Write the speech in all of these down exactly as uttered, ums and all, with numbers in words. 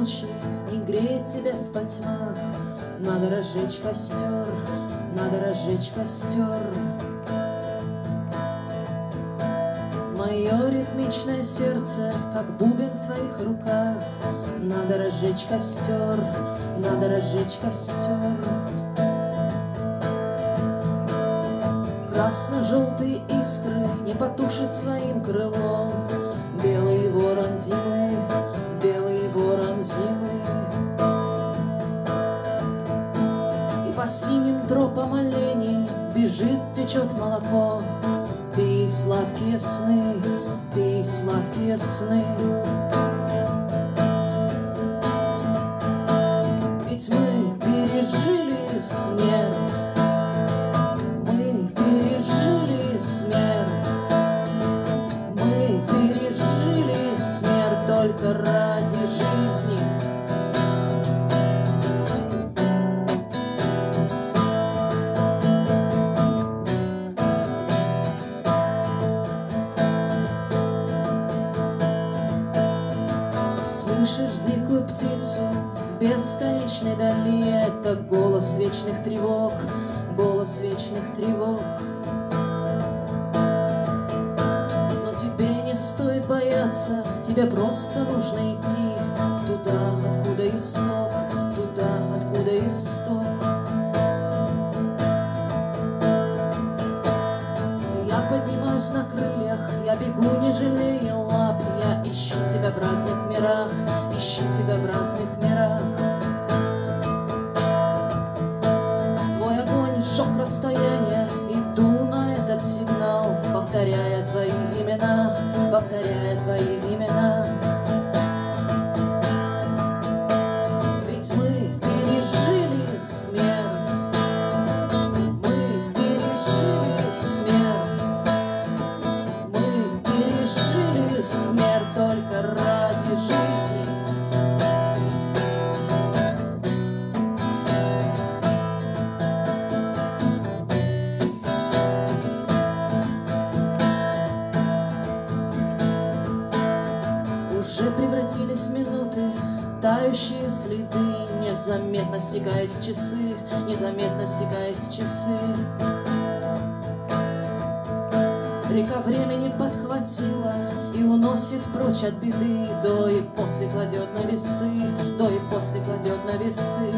ночи не греть тебя в потьмах. Надо разжечь костер, надо разжечь костер. Мое ритмичное сердце, как бубен в твоих руках. Надо разжечь костер, надо разжечь костер. Красно-желтые искры не потушит своим крылом белый ворон зимы, белый ворон зимы. И по синим тропам оленей бежит, течет молоко. Пей сладкие сны, пей сладкие сны. Ведь мы пережили смерть, мы пережили смерть, мы пережили смерть только ради жизни. Слышишь дикую птицу в бесконечной дали? Это голос вечных тревог, голос вечных тревог. Но тебе не стоит бояться, тебе просто нужно идти туда, откуда исток, туда, откуда исток. Я поднимаюсь на крыльях, я бегу, не жалея лап. Я ищу тебя в разных мирах, ищу тебя в разных мирах. Твой огонь сжег расстояние, иду на этот сигнал, повторяя твои имена, повторяя твои имена. Ведь мы пережили смерть, мы пережили смерть, мы пережили смерть только ради жизни. Уже превратились минуты, тающие следы, незаметно стекаясь в часы, незаметно стекаясь в часы. Река времени подхватила и уносит прочь от беды. До и после кладет на весы, до и после кладет на весы.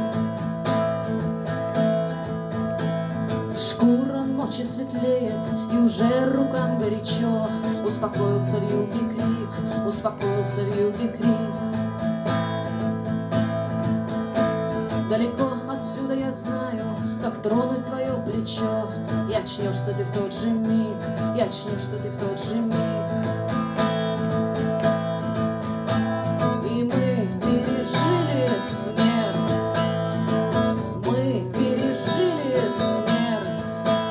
Шкура ночи светлеет, и уже рукам горячо. Успокоился в юге крик, успокоился в юге крик. Далеко отсюда я знаю, как тронуть твое плечо. И очнешься ты в тот же миг, и очнешься ты в тот же миг. И мы пережили смерть, мы пережили смерть,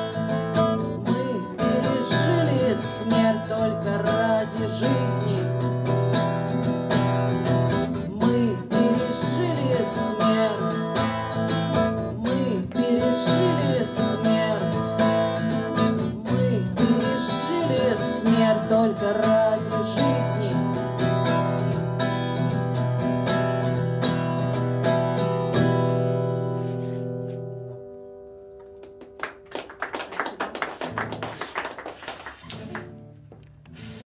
мы пережили смерть только ради жизни. Мы пережили смерть, мы пережили смерть, мы пережили смерть только ради жизни.